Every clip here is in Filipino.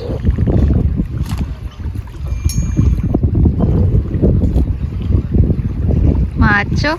Macho.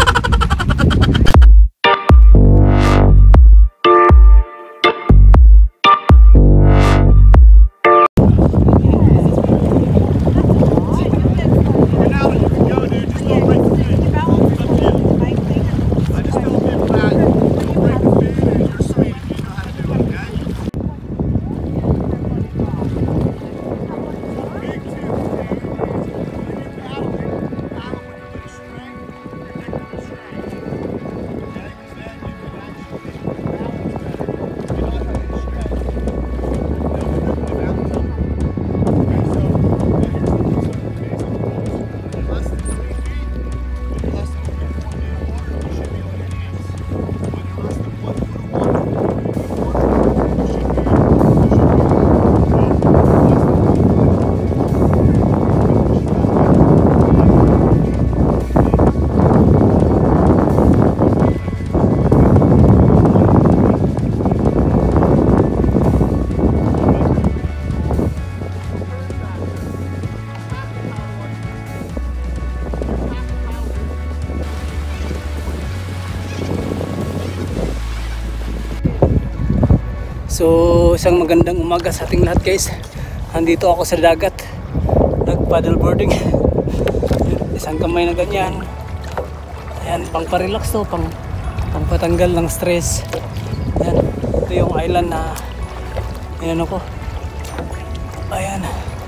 So isang magandang umaga sa ating lahat guys. Andito ako sa dagat, nag paddle boarding. Isang kamay na ganyan. Ayan, pang pa-relax to, pang patanggal ng stress. Ayan, ito yung island na ayan ako. Ayan.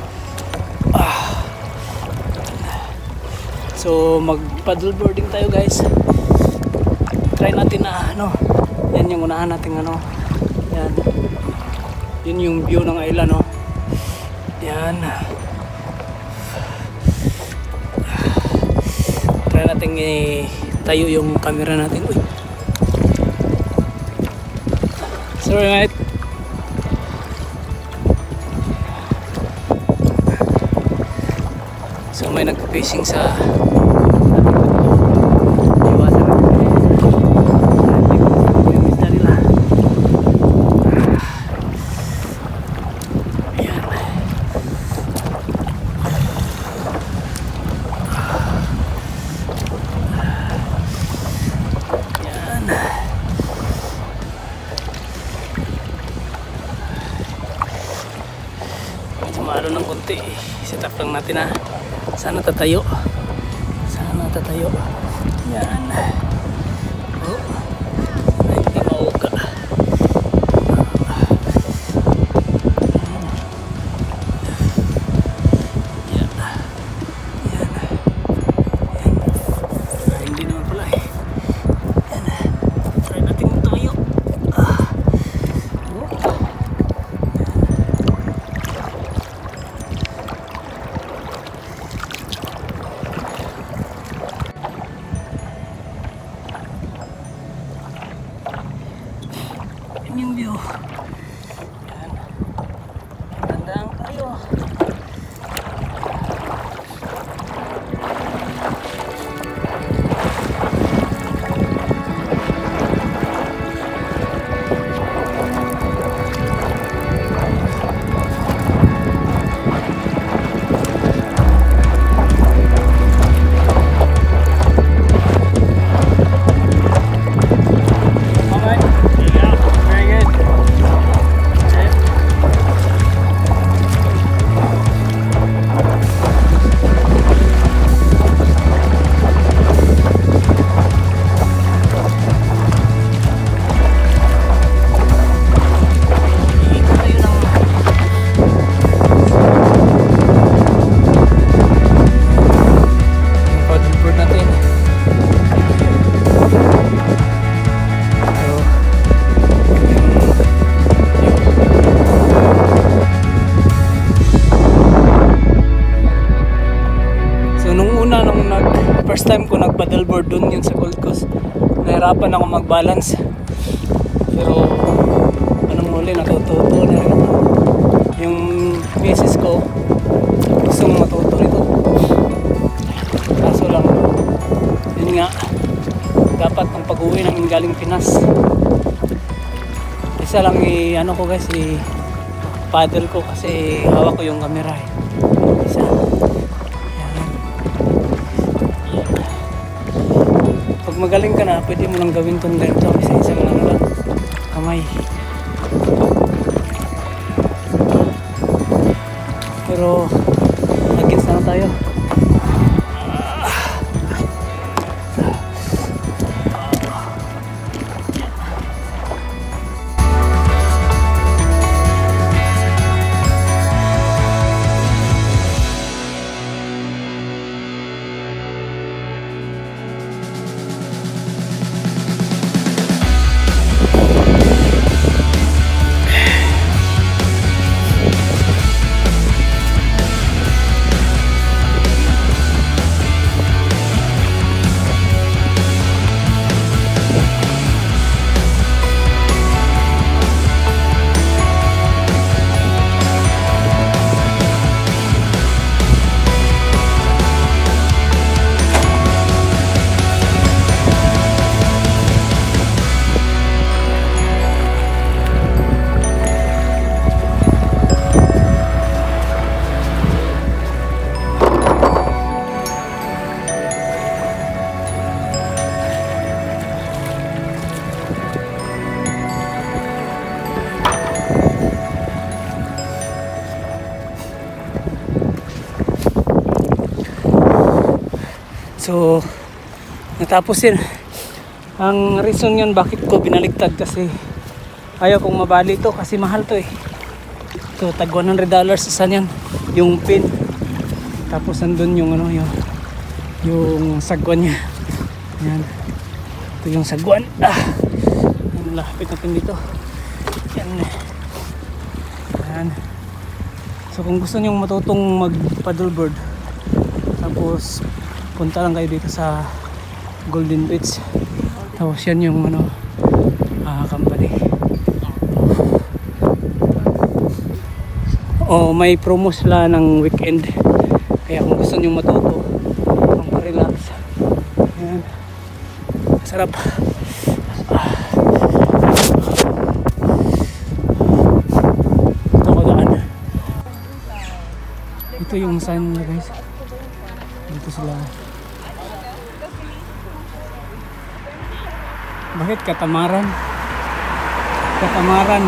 So mag paddle boarding tayo guys. Try natin na yan yung unahan nating yan. Yun yung view ng island yan. Try natin tayo yung camera natin. Uy. Sorry mate. So may nagpa-fishing sa malo ng konti. Set up lang natin sana tatayo yan. Hindi mauga. Yan. Hindi naman pala yan. Try natin tayo. Yung view. Yan. Tandaan tayo. First time ko nag-paddleboard dun yun sa Gold Coast. Nahirapan ako mag-balance. Pero anong huli, natututo na rin ako. Yung misis ko gustong matuto nito. Kaso lang, yun nga, dapat ang pag-uwi namin galing Pinas. Isa lang ko guys, paddle ko kasi hawak ko yung camera eh. Isa. Yan. Yan. Pag magaling ka na, pwede mo nang gawin tong ganito. Isa-isa lang lang kamay. Pero against na tayo. So, natapos yun. Ang reason yun bakit ko binaligtad kasi ayaw kong mabali ito kasi mahal to eh. So, tag $100 isa yan. Yung pin. Tapos nandun yung ano yung sagwan niya. Yan. Ito yung sagwan. Yan, lapit natin dito. Yan. Yan. So, kung gusto niyo matutong mag paddleboard, tapos punta lang kayo dito sa Golden Beach. Tapos yan yung company. May promo sila ng weekend. Kaya kung gusto nyo matuto, pang-relax. Ayan. Sarap. Ito ko daan. Ito yung sign nila guys. Dito sila. Bakit katamaran? Katamaran.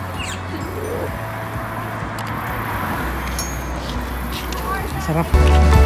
Sarap.